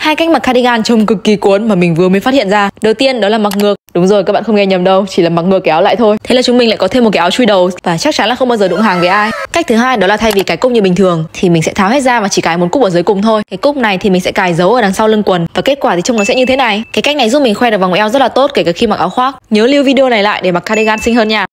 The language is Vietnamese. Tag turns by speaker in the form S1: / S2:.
S1: Hai cách mặc cardigan trông cực kỳ cuốn mà mình vừa mới phát hiện ra. Đầu tiên đó là mặc ngược. Đúng rồi, các bạn không nghe nhầm đâu, chỉ là mặc ngược cái áo lại thôi. Thế là chúng mình lại có thêm một cái áo chui đầu và chắc chắn là không bao giờ đụng hàng với ai. Cách thứ hai đó là thay vì cài cúc như bình thường thì mình sẽ tháo hết ra và chỉ cài một cúc ở dưới cùng thôi. Cái cúc này thì mình sẽ cài giấu ở đằng sau lưng quần và kết quả thì trông nó sẽ như thế này. Cái cách này giúp mình khoe được vòng eo rất là tốt kể cả khi mặc áo khoác. Nhớ lưu video này lại để mặc cardigan xinh hơn nha.